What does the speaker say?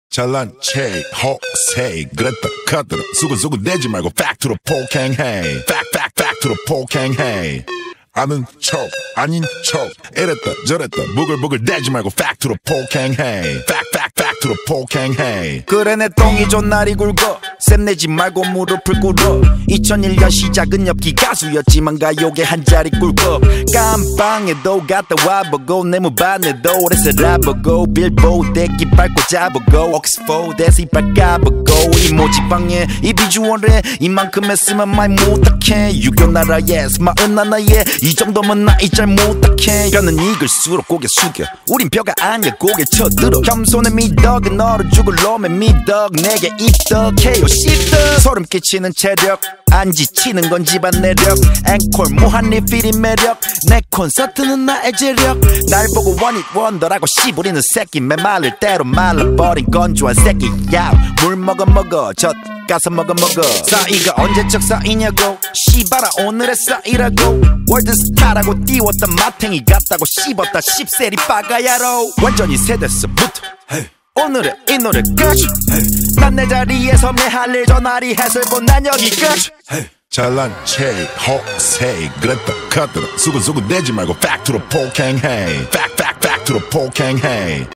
잘난 체 허세 그랬다 카더라 수근수근 대지 말고 팩트로 폭행해 팩트로 폭행해 아는 척 아닌 척 이랬다 저랬다 부글부글 대지 말고 팩트로 폭행해 팩트로 폭행해. 그래 내 똥이 좀 날이 굵어 샘내지 말고 무릎을 꿇어 2001년 시작은 엽기 가수였지만 가요계 한 자리 꿀꺽 깜빵에도 갔다 와보고 내 무반에도 오래 살아보고 빌보드 대기 밟고 잡아고 옥스포드에서 이빨 까보고 이 모지방에 이 비주얼에 이만큼 했으면 말 못하게 유교 나라에서 마흔 하나에 이 정도면 나이 잘 못하게 뼈는 익을수록 고개 숙여 우린 뼈가 아니야 고개 쳐들어 겸손의 미덕은 너를 죽을 놈의 미덕 내게 입덕해요 시덕 소름 끼치는 체력 안 지치는 건 집안 내력 앵콜 무한 리필이 매력 내 콘서트는 나의 재력 날 보고 원잇 원더라고 씨부리는 새끼 메말릴 대로 말라버린 건조한 새끼야 물 먹어 젖 가서 먹어 사이가 언제적 사이냐고 씨발아 오늘의 사이라고 월드스타라고 띄웠던 마탱이 같다고 씹었다 씹세리 빠가야로 완전히 세대서부터 오늘의 이 노래까지 난 내 자리에서 매할 일 전화리 해설본 난 여기까지 잘난 체 허세 그랬다 카더라 수근수근 대지 말고 팩트로 폭행해 팩트로 폭행해.